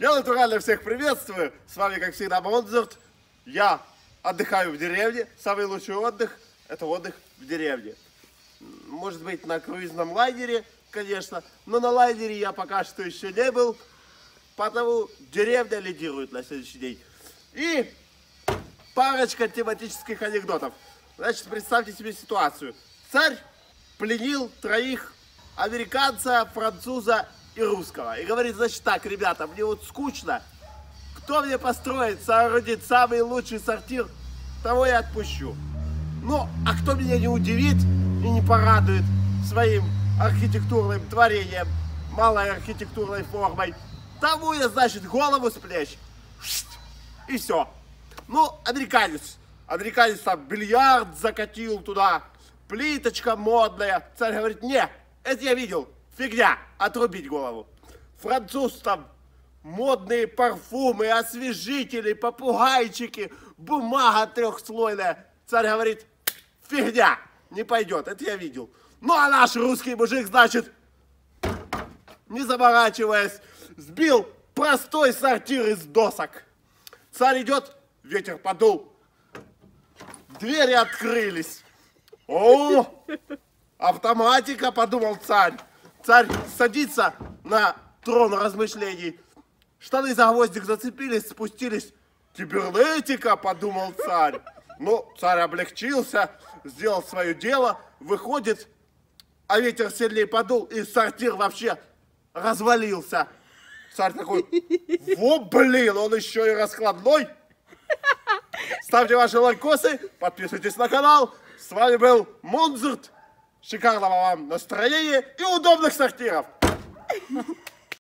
Я натурально всех приветствую. С вами, как всегда, Монзурт. Я отдыхаю в деревне. Самый лучший отдых – это отдых в деревне. Может быть, на круизном лайнере, конечно. Но на лайнере я пока что еще не был. Потому деревня лидирует на следующий день. И парочка тематических анекдотов. Значит, представьте себе ситуацию. Царь пленил троих: американца, француза и русского. И говорит, значит так, ребята, мне вот скучно. Кто мне построит, соорудит самый лучший сортир, того я отпущу. Ну, а кто меня не удивит и не порадует своим архитектурным творением, малой архитектурной формой, тому я, значит, голову с плеч. И все. Ну, американец там бильярд закатил туда, плиточка модная. Царь говорит, не, это я видел, фигня, отрубить голову. Француз там модные парфумы, освежители, попугайчики, бумага трехслойная. Царь говорит, фигня, не пойдет, это я видел. Ну, а наш русский мужик, значит, не заморачиваясь, сбил простой сортир из досок. Царь идет, ветер подул, двери открылись. О, автоматика, подумал царь. Царь садится на трон размышлений. Штаны за гвоздик зацепились, спустились. Кибернетика, подумал царь. Ну, царь облегчился, сделал свое дело, выходит, а ветер сильнее подул, и сортир вообще развалился. Царь такой, во блин, он еще и раскладной. Ставьте ваши лайкосы, подписывайтесь на канал. С вами был Монзурт. Шикарного вам настроения и удобных сортиров.